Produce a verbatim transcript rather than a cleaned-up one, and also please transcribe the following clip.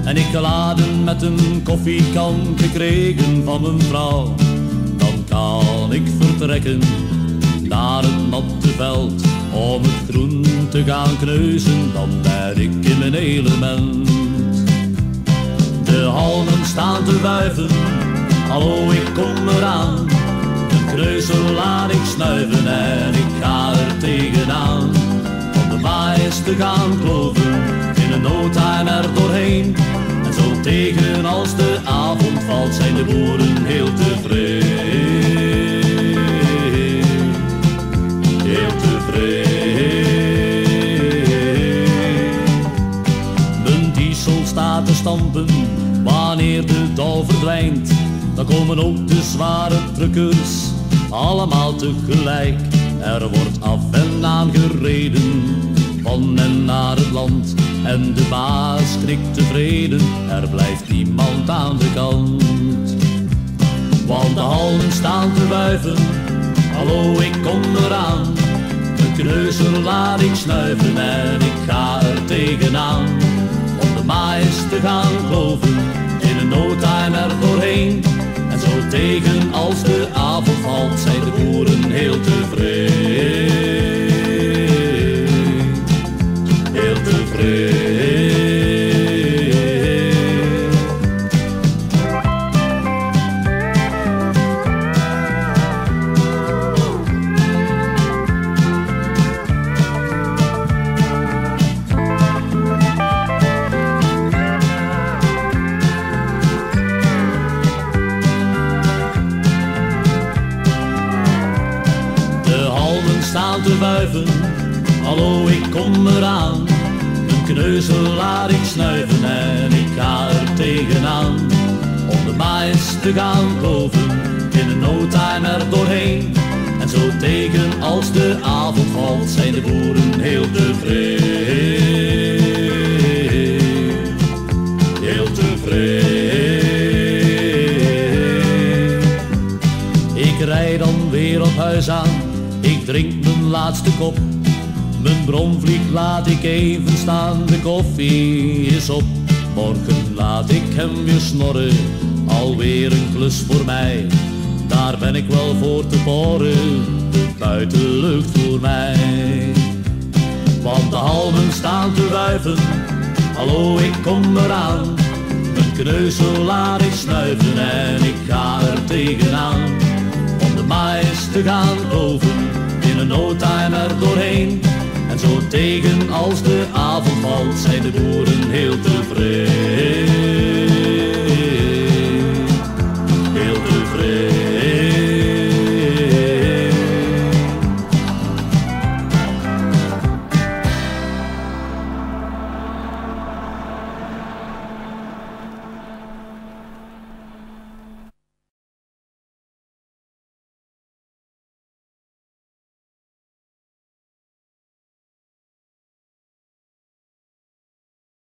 en ik geladen met een koffiekan gekregen van mijn vrouw. Dan kan ik vertrekken naar het natte veld om het groen te gaan kneuzen, dan ben ik in mijn element. De halmen staan te wuiven, hallo ik kom eraan. Een kneuzel laat ik snuiven en ik ga er tegenaan. Om de mais te gaan kloven, in een no time er doorheen. En zo tegen als de avond valt zijn de boeren heel tevreden. Heel tevreden. Mijn diesel staat te stampen wanneer de dauw verdwijnt. Dan komen ook de zware truckers allemaal tegelijk. Er wordt af en aan gereden van en naar het land. En de baas knikt tevreden, er blijft niemand aan de kant. Want de halmen staan te wuiven, hallo ik kom eraan. Een kneuzel laat ik snuiven en ik ga er tegenaan. Om de mais te gaan kloven, in een no time er doorheen. En zo tegen als de avond valt zijn de boeren heel tevreden. Heel tevreden. Staan te wuiven, hallo ik kom eraan. Een kneuzel laat ik snuiven en ik ga er tegenaan. Om de mais te gaan kloven, in een no time er doorheen. En zo tegen als de avond valt zijn de boeren heel tevreden. Heel tevreden. Ik rijd dan weer op huis aan, ik drink mijn laatste kop. Mijn bromvlieg laat ik even staan, de koffie is op. Morgen laat ik hem weer snorren, alweer een klus voor mij. Daar ben ik wel voor te boren, de buitenlucht voor mij. Want de halmen staan te wuiven, hallo ik kom eraan. Een kneuzel laat ik snuiven en ik ga er tegenaan. Om de mais te gaan kloven, in een no time er doorheen. En zo tegen als de avond valt zijn de boeren heel tevreden.